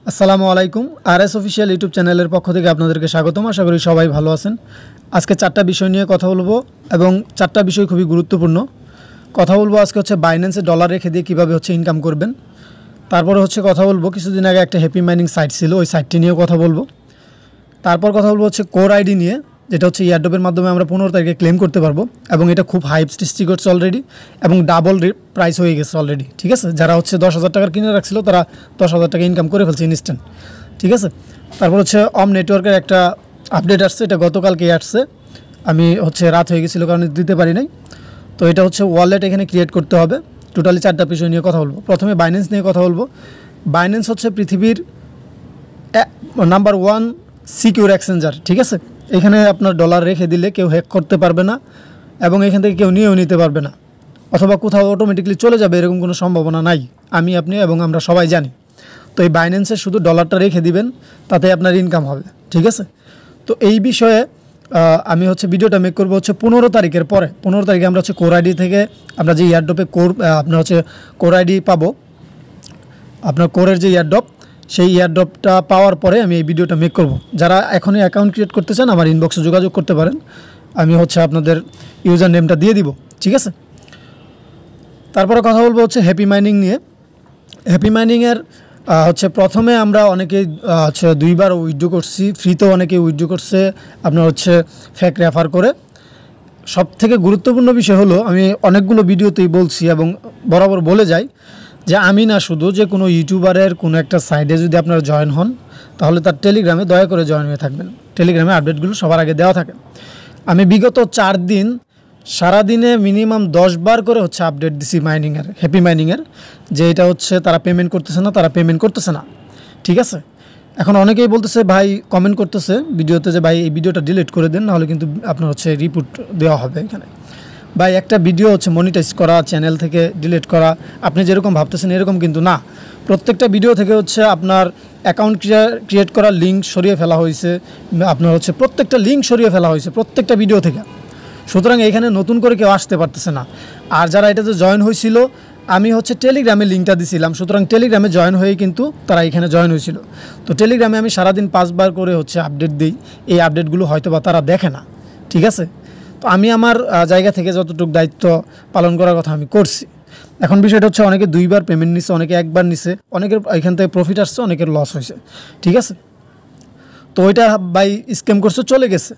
আসসালামু আলাইকুম। RS official YouTube চ্যানেলের পক্ষ থেকে আপনাদেরকে স্বাগতম। আশা করি সবাই ভালো আছেন। আজকে 4টা বিষয় নিয়ে কথা বলবো এবং 4টা বিষয় খুবই গুরুত্বপূর্ণ। কথা বলবো আজকে হচ্ছে বাইন্যান্সে ডলার রেখে দিয়ে কীভাবে হচ্ছে ইনকাম করবেন। তারপরে হচ্ছে কথা বলবো কিছুদিন আগে একটা হ্যাপি মাইনিং সাইট ছিল, ওই সাইটটি নিয়েও কথা বলবো। তারপর কথা বলবো হচ্ছে কোর আইডি নিয়ে, যেটা হচ্ছে ইয়ারড্রপের মাধ্যমে আমরা 15 তারিখে ক্লেম করতে পারবো এবং এটা খুব হাইপ সৃষ্টি করছে অলরেডি এবং ডাবল প্রাইস হয়ে গেছে অলরেডি। ঠিক আছে, যারা হচ্ছে 10,000 টাকার কিনে রাখছিল তারা 10,000 টাকা ইনকাম করে ফেলছে ইনস্ট্যান্ট। ঠিক আছে, তারপর হচ্ছে নেটওয়ার্কের একটা আপডেট আসছে, এটা গতকালকেই আসছে। আমি হচ্ছে রাত হয়ে গেছিলো কারণে দিতে পারি নাই। তো এটা হচ্ছে ওয়ালেট এখানে ক্রিয়েট করতে হবে। টোটালি 4টা বিষয় নিয়ে কথা বলবো। প্রথমে বাইন্যান্স নিয়ে কথা বলবো। বাইন্যান্স হচ্ছে পৃথিবীর নাম্বার 1 সিকিউর এক্সচেঞ্জার। ঠিক আছে, এখানে আপনার ডলার রেখে দিলে কেউ হ্যাক করতে পারবে না এবং এখান থেকে কেউ নিয়েও নিতে পারবে না, অথবা কোথাও অটোমেটিকলি চলে যাবে এরকম কোনো সম্ভাবনা নাই। আমি, আপনি এবং আমরা সবাই জানি। তো এই বাইন্যান্সে শুধু ডলারটা রেখে দিবেন, তাতে আপনার ইনকাম হবে। ঠিক আছে, তো এই বিষয়ে আমি হচ্ছে ভিডিওটা মেক করবো হচ্ছে 15 তারিখের পরে। 15 তারিখে আমরা হচ্ছে কোর আইডি থেকে আমরা যে ইয়ারড্রপে আপনার হচ্ছে কোর আইডি পাবো, আপনার কোরের যে ইয়ারড্রপ, সেই ইয়ারড্রপটা পাওয়ার পরে আমি এই ভিডিওটা মেক করব। যারা এখনই অ্যাকাউন্ট ক্রিয়েট করতে চান আমার ইনবক্সে যোগাযোগ করতে পারেন, আমি হচ্ছে আপনাদের ইউজার নেমটা দিয়ে দিব। ঠিক আছে, তারপরে কথা বলবো হচ্ছে হ্যাপি মাইনিং নিয়ে। হ্যাপি মাইনিংয়ের হচ্ছে প্রথমে আমরা অনেকেই হচ্ছে 2বার উইথড্র করছি, ফ্রিতেও অনেকেই উইথড্র করছে আপনার হচ্ছে ফেক রেফার করে। সব থেকে গুরুত্বপূর্ণ বিষয় হলো, আমি অনেকগুলো ভিডিওতেই বলছি এবং বরাবর বলে যাই যে আমি না শুধু যে কোনো ইউটিউবারের কোনো একটা সাইডে যদি আপনারা জয়েন হন, তাহলে তার টেলিগ্রামে দয়া করে জয়েন হয়ে থাকবেন। টেলিগ্রামে আপডেটগুলো সবার আগে দেওয়া থাকে। আমি বিগত 4 দিন সারাদিনে মিনিমাম 10 বার করে হচ্ছে আপডেট দিছি মাইনিংয়ের, হ্যাপি মাইনিংয়ের, যে এটা হচ্ছে তারা পেমেন্ট করতেছে না, তারা পেমেন্ট করতেছে না। ঠিক আছে, এখন অনেকেই বলতেছে, ভাই কমেন্ট করতেছে ভিডিওতে যে ভাই এই ভিডিওটা ডিলিট করে দেন, নাহলে কিন্তু আপনার হচ্ছে রিপোর্ট দেওয়া হবে এখানে। ভাই একটা ভিডিও হচ্ছে মনিটাইজ করা, চ্যানেল থেকে ডিলিট করা, আপনি যেরকম ভাবতেছেন এরকম কিন্তু না। প্রত্যেকটা ভিডিও থেকে হচ্ছে আপনার অ্যাকাউন্ট ক্রিয়েট করার লিঙ্ক সরিয়ে ফেলা হয়েছে, আপনার হচ্ছে প্রত্যেকটা লিঙ্ক সরিয়ে ফেলা হয়েছে প্রত্যেকটা ভিডিও থেকে। সুতরাং এখানে নতুন করে কেউ আসতে পারতেছে না। আর যারা এটাতে জয়েন হয়েছিল, আমি হচ্ছে টেলিগ্রামে লিঙ্কটা দিছিলাম, সুতরাং টেলিগ্রামে জয়েন হয়েই কিন্তু তারা এখানে জয়েন হয়েছিল। তো টেলিগ্রামে আমি সারাদিন 5 বার করে হচ্ছে আপডেট দিই। এই আপডেটগুলো হয়তো বা তারা দেখে না। ঠিক আছে, তো আমি আমার জায়গা থেকে যতটুকু দায়িত্ব পালন করার কথা আমি করছি। এখন বিষয়টা হচ্ছে অনেকে 2বার পেমেন্ট নিছে, অনেকে 1বার নিছে, অনেকের এখান থেকে প্রফিট আসছে, অনেকের লস হয়েছে। ঠিক আছে, তো ওইটা ভাই স্ক্যাম করছে, চলে গেছে।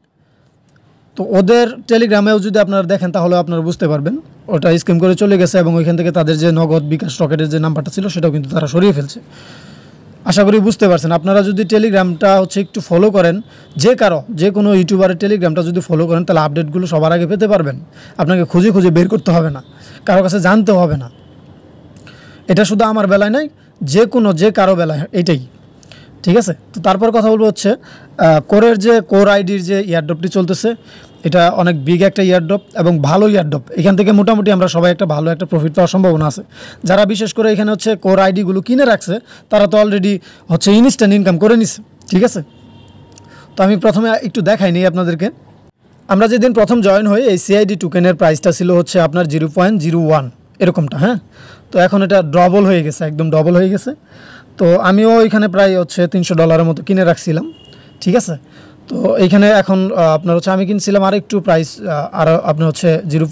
তো ওদের টেলিগ্রামেও যদি আপনারা দেখেন তাহলে আপনারা বুঝতে পারবেন ওটা স্ক্যাম করে চলে গেছে এবং ওইখান থেকে তাদের যে নগদ, বিকাশ, রকেটের যে নাম্বারটা ছিল সেটাও কিন্তু তারা সরিয়ে ফেলছে। আশা করি বুঝতে পারছেন। আপনারা যদি টেলিগ্রামটা হচ্ছে একটু ফলো করেন, যে কোনো ইউটিউবারের টেলিগ্রামটা যদি ফলো করেন, তাহলে আপডেটগুলো সবার আগে পেতে পারবেন। আপনাকে খুঁজে খুঁজে বের করতে হবে না, কারো কাছে জানতে হবে না। এটা শুধু আমার বেলায় নয়, যে কারো বেলায় এইটাই। ঠিক আছে, তো তারপর কথা বলবো হচ্ছে কোরের যে কোর আইডির যে ইয়ারড্রপটি চলতেছে, এটা অনেক বিগ একটা ইয়ারড্রপ এবং ভালো ইয়ারড্রপ। এখান থেকে মোটামুটি আমরা সবাই একটা ভালো একটা প্রফিট পাওয়ার সম্ভাবনা আছে। যারা বিশেষ করে এখানে হচ্ছে কোর আইডিগুলো কিনে রাখছে, তারা তো অলরেডি হচ্ছে ইনস্ট্যান্ট ইনকাম করে নিচ্ছে। ঠিক আছে, তো আমি প্রথমে একটু দেখাই নিই আপনাদেরকে। আমরা যেদিন প্রথম জয়েন হই, এই সিআইডি টোকেনের প্রাইসটা ছিল হচ্ছে আপনার 0.01 এরকমটা। হ্যাঁ, তো এখন এটা ডবল হয়ে গেছে, একদম ডবল হয়ে গেছে। তো আমিও এখানে প্রায় হচ্ছে $300 মতো কিনে রাখছিলাম। ঠিক আছে, তো এইখানে এখন আপনার হচ্ছে আমি কিনছিলাম আর একটু প্রাইস, আর আপনার হচ্ছে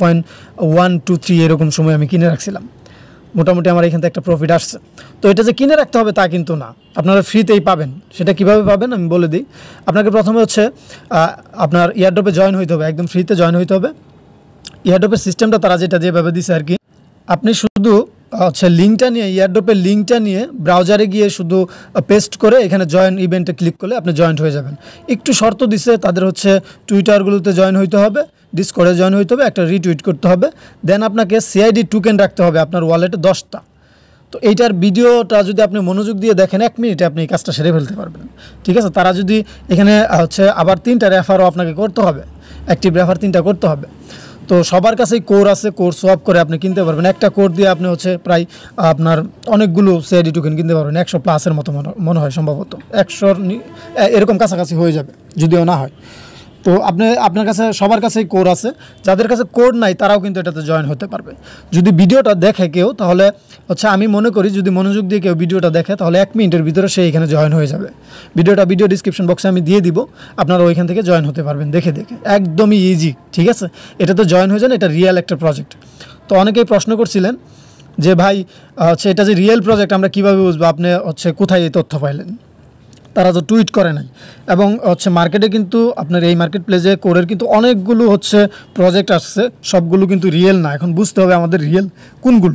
0.123 এরকম সময় আমি কিনে রাখছিলাম। মোটামুটি আমার এখান থেকে একটা প্রফিট আসছে। তো এটা যে কিনে রাখতে হবে তা কিন্তু না, আপনারা ফ্রিতেই পাবেন। সেটা কিভাবে পাবেন আমি বলে দিই। আপনাকে প্রথমে হচ্ছে আপনার ইয়ারড্রপে জয়েন হইতে হবে, একদম ফ্রিতে জয়েন হইতে হবে। ইয়ারড্রপের সিস্টেমটা তারা যেভাবে দিছে আর কি, আপনি শুধু হচ্ছে লিঙ্কটা নিয়ে, ইয়ারড্রপের লিঙ্কটা নিয়ে ব্রাউজারে গিয়ে শুধু পেস্ট করে এখানে জয়েন ইভেন্টে ক্লিক করলে আপনি জয়েন্ট হয়ে যাবেন। একটু শর্ত দিছে তাদের, হচ্ছে টুইটারগুলোতে জয়েন হইতে হবে, ডিসকর্ডে জয়েন হইতে হবে, একটা রিটুইট করতে হবে, দেন আপনাকে সিআইডি টোকেন রাখতে হবে আপনার ওয়ালেটে 10টা। তো এইটার ভিডিওটা যদি আপনি মনোযোগ দিয়ে দেখেন 1 মিনিটে আপনি এই কাজটা সেরে ফেলতে পারবেন। ঠিক আছে, তারা যদি এখানে হচ্ছে আবার 3টা রেফারও আপনাকে করতে হবে, অ্যাক্টিভ রেফার 3টা করতে হবে। তো সবার কাছেই কোর আছে, কোর সোয়াপ করে আপনি কিনতে পারবেন। একটা কোর দিয়ে আপনি হচ্ছে প্রায় আপনার অনেকগুলো সিআইডি টোকেন কিনতে পারবেন, 100+ মতো মনে হয়, সম্ভবত 100 এরকম কাছাকাছি হয়ে যাবে, যদিও না হয়। তো তো আপনার কাছে সবার কাছেই কোড আছে, যাদের কাছে কোড নাই তারাও কিন্তু এটাতে জয়েন হতে পারবে। যদি ভিডিওটা দেখে কেউ, তাহলে হচ্ছে আমি মনে করি যদি মনোযোগ দিয়ে কেউ ভিডিওটা দেখে তাহলে 1 মিনিটের ভিতরে সে এখানে জয়েন হয়ে যাবে। ভিডিও ডিসক্রিপশন বক্সে আমি দিয়ে দিব, আপনারা ওইখান থেকে জয়েন হতে পারবেন দেখে একদমই ইজি। ঠিক আছে, এটাতে জয়েন হয়ে যান, এটা রিয়েল একটা প্রজেক্ট। তো অনেকেই প্রশ্ন করছিলেন যে ভাই হচ্ছে এটা যে রিয়েল প্রজেক্ট আমরা কীভাবে বুঝবো, আপনি হচ্ছে কোথায় এই তথ্য পাইলেন? তারা তো টুইট করে নাই। এবং হচ্ছে মার্কেটে কিন্তু আপনার এই মার্কেট প্লেসে কোডের কিন্তু অনেকগুলো হচ্ছে প্রজেক্ট আসছে, সবগুলো কিন্তু রিয়েল না। এখন বুঝতে হবে আমাদের রিয়েল কোনগুলো।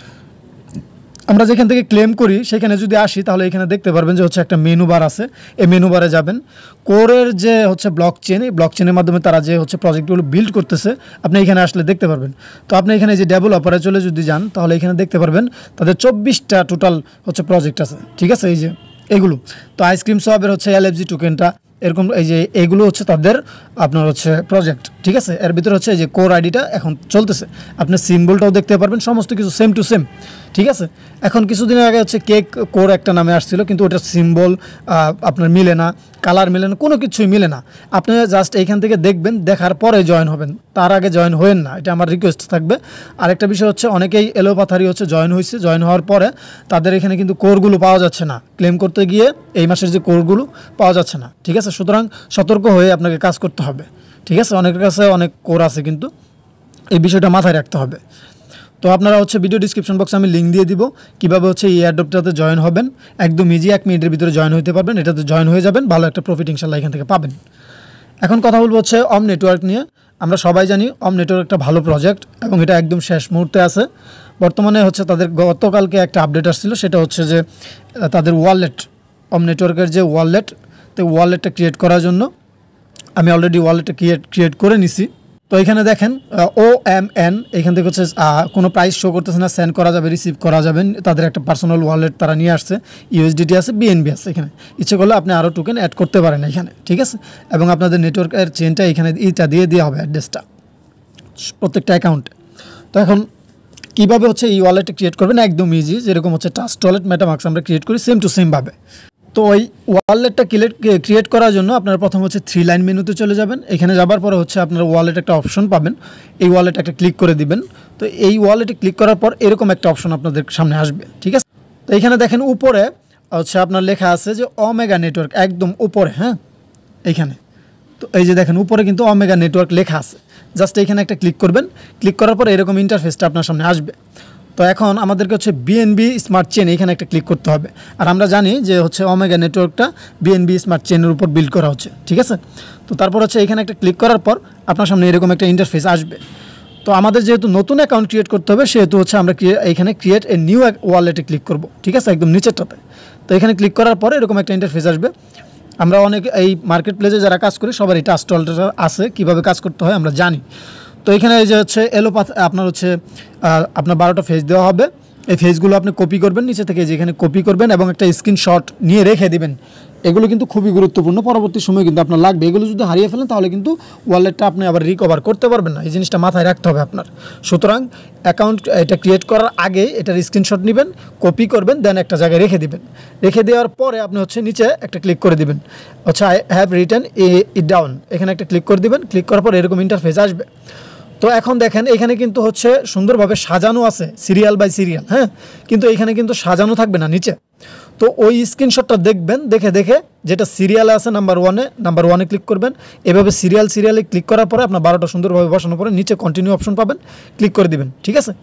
আমরা যেখান থেকে ক্লেম করি সেখানে যদি আসি তাহলে এখানে দেখতে পারবেন যে হচ্ছে একটা মেনু বার আছে। এই মেনু বারে যাবেন, কোরের যে হচ্ছে ব্লক চেন, এই ব্লক চেনের মাধ্যমে তারা যে হচ্ছে প্রজেক্টগুলো বিল্ড করতেছে আপনি এখানে আসলে দেখতে পারবেন। তো আপনি এখানে যে ডেভেলপারে চলে যদি যান তাহলে এখানে দেখতে পারবেন তাদের 24টা টোটাল হচ্ছে প্রজেক্ট আছে। ঠিক আছে, এই যে এগুলো তো আইসক্রিম শপের হচ্ছে LFG টোকেনটা এরকম, এই যে এগুলো হচ্ছে তাদের আপনার হচ্ছে প্রজেক্ট। ঠিক আছে, এর ভিতরে হচ্ছে এই যে কোর আইডিটা এখন চলতেছে, আপনি সিম্বলটাও দেখতে পারবেন, সমস্ত কিছু সেম টু সেম। ঠিক আছে, এখন কিছুদিন আগে হচ্ছে কেক কোর একটা নামে আসছিল, কিন্তু ওটার সিম্বল আপনার মিলে না, কালার মিলে না, কোনো কিছুই মিলে না। আপনি জাস্ট এইখান থেকে দেখবেন, দেখার পরে জয়েন হবেন, তার আগে জয়েন হবেন না, এটা আমার রিকোয়েস্ট থাকবে। আরেকটা বিষয় হচ্ছে অনেকেই এলোপাথারি হচ্ছে জয়েন হয়েছে, জয়েন হওয়ার পরে তাদের এখানে কিন্তু কোরগুলো পাওয়া যাচ্ছে না, ক্লেম করতে গিয়ে এই মাসের যে কোরগুলো পাওয়া যাচ্ছে না। ঠিক আছে, সুতরাং সতর্ক হয়ে আপনাকে কাজ করতে হবে। ঠিক আছে, অনেকের কাছে অনেক কোর আছে, কিন্তু এই বিষয়টা মাথায় রাখতে হবে। তো আপনারা হচ্ছে ভিডিও ডিসক্রিপশন বক্সে আমি লিঙ্ক দিয়ে দিব কীভাবে হচ্ছে এই এয়ারড্রপটাতে জয়েন হবেন। একদম ইজি, 1 মিনিটের ভিতরে জয়েন হতে পারবেন, এটাতে জয়েন হয়ে যাবেন, ভালো একটা প্রফিট ইনশাল্লাহ এখান থেকে পাবেন। এখন কথা বলবো হচ্ছে অম নেটওয়ার্ক নিয়ে। আমরা সবাই জানি অম নেটওয়ার্ক একটা ভালো প্রজেক্ট এবং এটা একদম শেষ মুহূর্তে আছে। বর্তমানে হচ্ছে তাদের গতকালকে একটা আপডেট আসছিল, সেটা হচ্ছে যে তাদের ওয়ালেট, অম নেটওয়ার্কের যে ওয়ালেট, তো ওয়ালেটটা ক্রিয়েট করার জন্য আমি অলরেডি ওয়ালেটটা ক্রিয়েট করে নিছি। তো এখানে দেখেন OMN, এখান থেকে হচ্ছে কোনো প্রাইস শো করতেছে না, সেন্ড করা যাবে, রিসিভ করা যাবেন। তাদের একটা পার্সোনাল ওয়ালেট তারা নিয়ে আসছে, USDT আছে, BNB আছে। এখানে ইচ্ছে করলে আপনি আরও টোকেন অ্যাড করতে পারেন এখানে। ঠিক আছে, এবং আপনাদের নেটওয়ার্কের চেনটা এখানে এইটা দিয়ে দেওয়া হবে, অ্যাড্রেসটা প্রত্যেকটা অ্যাকাউন্টে। তো এখন কীভাবে হচ্ছে এই ওয়ালেটটা ক্রিয়েট করবেন, একদম ইজি, যেরকম হচ্ছে ট্রাস্ট ওয়ালেট, মেটামাস্ক আমরা ক্রিয়েট করি সেম টু সেমভাবে। তো ওই ওয়ালেটটা ক্রিয়েট করার জন্য আপনারা প্রথম হচ্ছে 3 লাইন মেনুতে চলে যাবেন। এখানে যাবার পরে হচ্ছে আপনারা ওয়ালেট একটা অপশন পাবেন, এই ওয়ালেট একটা ক্লিক করে দিবেন। তো এই ওয়ালেটে ক্লিক করার পর এরকম একটা অপশন আপনাদের সামনে আসবে। ঠিক আছে, তো এখানে দেখেন উপরে হচ্ছে আপনার লেখা আছে যে ওমেগা নেটওয়ার্ক, একদম উপরে। হ্যাঁ, এইখানে তো এই যে দেখেন উপরে কিন্তু ওমেগা নেটওয়ার্ক লেখা আছে, জাস্ট এইখানে একটা ক্লিক করবেন। ক্লিক করার পর এরকম ইন্টারফেসটা আপনার সামনে আসবে। তো এখন আমাদেরকে হচ্ছে BNB স্মার্ট চেন এখানে একটা ক্লিক করতে হবে। আর আমরা জানি যে হচ্ছে ওমেগা নেটওয়ার্কটা BNB স্মার্ট চেনের উপর বিল্ড করা হচ্ছে। ঠিক আছে, তো তারপর হচ্ছে এখানে একটা ক্লিক করার পর আপনার সামনে এরকম একটা ইন্টারফেস আসবে। তো আমাদের যেহেতু নতুন অ্যাকাউন্ট ক্রিয়েট করতে হবে, সেহেতু হচ্ছে আমরা এখানে ক্রিয়েট এ নিউ ওয়ালেটে ক্লিক করব। ঠিক আছে, একদম নিচেরটাতে। তো এখানে ক্লিক করার পরে এরকম একটা ইন্টারফেস আসবে। আমরা অনেক এই মার্কেট প্লেসে যারা কাজ করি সবার এই ট্রাস্ট ওয়ালেটটা আছে, কীভাবে কাজ করতে হয় আমরা জানি। তো এখানে এই যে হচ্ছে আপনার হচ্ছে আপনার 12টা ফেজ দেওয়া হবে। এই ফেজগুলো আপনি কপি করবেন নিচে থেকে, যেখানে কপি করবেন এবং একটা স্ক্রিনশট নিয়ে রেখে দিবেন। এগুলো কিন্তু খুবই গুরুত্বপূর্ণ, পরবর্তী সময় কিন্তু আপনার লাগবে। এগুলো যদি হারিয়ে ফেলেন তাহলে কিন্তু ওয়ালেটটা আপনি আবার রিকভার করতে পারবেন না, এই জিনিসটা মাথায় রাখতে হবে আপনার। সুতরাং অ্যাকাউন্ট এটা ক্রিয়েট করার আগে এটার স্ক্রিনশট নেবেন, কপি করবেন, দেন একটা জায়গায় রেখে দিবেন। রেখে দেওয়ার পরে আপনি হচ্ছে নিচে একটা ক্লিক করে দিবেন, হচ্ছে I have written it down, এখানে একটা ক্লিক করে দিবেন। ক্লিক করার পর এরকম ইন্টারফেস আসবে। তো এখন দেখেন এখানে কিন্তু হচ্ছে সুন্দরভাবে সাজানো আছে, সিরিয়াল বাই সিরিয়াল। হ্যাঁ, কিন্তু এখানে কিন্তু সাজানো থাকবে না নিচে। তো ওই স্ক্রিনশটটা দেখবেন, দেখে যেটা সিরিয়ালে আছে নাম্বার ওয়ানে ক্লিক করবেন। এভাবে সিরিয়ালে ক্লিক করার পরে আপনার 12টা সুন্দরভাবে বসানোর পরে নিচে কন্টিনিউ অপশন পাবেন, ক্লিক করে দিবেন। ঠিক আছে,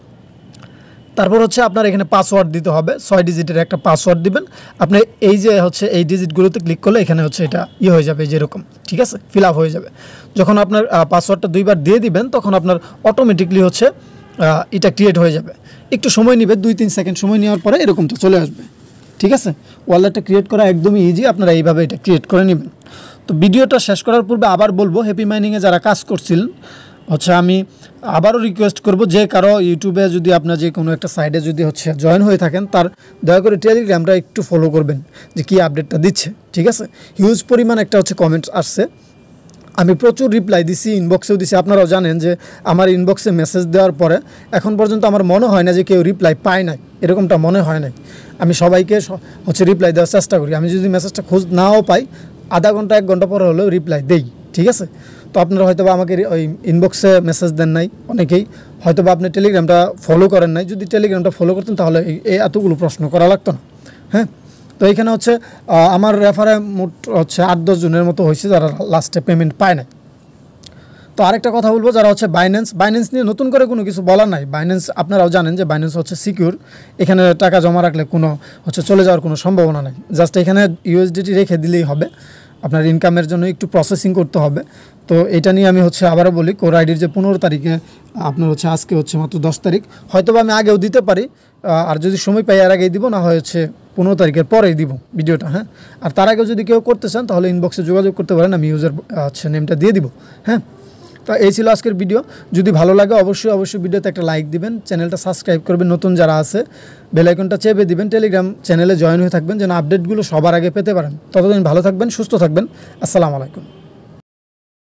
তারপর হচ্ছে আপনার এখানে পাসওয়ার্ড দিতে হবে, 6 ডিজিটের একটা পাসওয়ার্ড দিবেন। আপনি এই যে হচ্ছে এই ডিজিটগুলোতে ক্লিক করলে এখানে হচ্ছে এটা হয়ে যাবে যেরকম। ঠিক আছে, ফিল আপ হয়ে যাবে। যখন আপনার পাসওয়ার্ডটা 2বার দিয়ে দিবেন তখন আপনার অটোমেটিকলি হচ্ছে এটা ক্রিয়েট হয়ে যাবে। একটু সময় নেবে, 2-3 সেকেন্ড সময় নেওয়ার পরে এরকমটা চলে আসবে। ঠিক আছে, ওয়ালেটটা ক্রিয়েট করা একদমই ইজি, আপনারা এইভাবে এটা ক্রিয়েট করে নেবেন। তো ভিডিওটা শেষ করার পূর্বে আবার বলবো, হ্যাপি মাইনিংয়ে যারা কাজ করছিলেন হচ্ছে আমি আবারও রিকোয়েস্ট করব, যে কারো ইউটিউবে যদি আপনার যে কোনো একটা সাইডে যদি হচ্ছে জয়েন হয়ে থাকেন তার দয়া করে টেলিগ্রামটা একটু ফলো করবেন যে কী আপডেটটা দিচ্ছে। ঠিক আছে, হিউজ পরিমাণ একটা হচ্ছে কমেন্টস আসছে, আমি প্রচুর রিপ্লাই দিছি, ইনবক্সেও দিছি। আপনারাও জানেন যে আমার ইনবক্সে মেসেজ দেওয়ার পরে এখন পর্যন্ত আমার মনে হয় না যে কেউ রিপ্লাই পায় নাই, এরকমটা মনে হয় নাই। আমি সবাইকে হচ্ছে রিপ্লাই দেওয়ার চেষ্টা করি। আমি যদি মেসেজটা খোঁজ নাও পাই, আধা ঘন্টা 1 ঘন্টা পরে হলেও রিপ্লাই দেই। ঠিক আছে, তো আপনারা হয়তো বা আমাকে ওই ইনবক্সে মেসেজ দেন নাই অনেকেই, হয়তো বা আপনি টেলিগ্রামটা ফলো করেন নাই। যদি টেলিগ্রামটা ফলো করতেন তাহলে এই এতগুলো প্রশ্ন করা লাগতো না। হ্যাঁ, তো এইখানে হচ্ছে আমার রেফারে মোট হচ্ছে 8-10 জনের মতো হয়েছে যারা লাস্টে পেমেন্ট পায় না। তো আরেকটা কথা বলবো, যারা হচ্ছে বাইন্যান্স নিয়ে নতুন করে কোনো কিছু বলার নাই। বাইন্যান্স আপনারাও জানেন যে বাইন্যান্স হচ্ছে সিকিউর, এখানে টাকা জমা রাখলে কোনো হচ্ছে চলে যাওয়ার কোনো সম্ভাবনা নেই। জাস্ট এখানে ইউএসডিটি রেখে দিলেই হবে, আপনার ইনকামের জন্য একটু প্রসেসিং করতে হবে। তো এটা নিয়ে আমি হচ্ছে আবারও বলি, কোর আইডির যে 15 তারিখে আপনার হচ্ছে আজকে হচ্ছে মাত্র 10 তারিখ, হয়তো আমি আগেও দিতে পারি, আর যদি সময় পাই আর আগেই দিব, না হয় হচ্ছে 15 তারিখের পরেই দিব ভিডিওটা। হ্যাঁ, আর তার আগেও যদি কেউ করতে চান তাহলে ইনবক্সে যোগাযোগ করতে পারেন, আমি ইউজার হচ্ছে নেমটা দিয়ে দিব। হ্যাঁ, তো এই ছিল আজকের ভিডিও। যদি ভালো লাগে অবশ্যই ভিডিওতে একটা লাইক দিবেন, চ্যানেলটা সাবস্ক্রাইব করবেন, নতুন যারা আছে বেল আইকনটা চেপে দিবেন, টেলিগ্রাম চ্যানেলে জয়েন হয়ে থাকবেন যেন আপডেটগুলো সবার আগে পেতে পারেন। ততদিন ভালো থাকবেন, সুস্থ থাকবেন। আসসালামু আলাইকুম।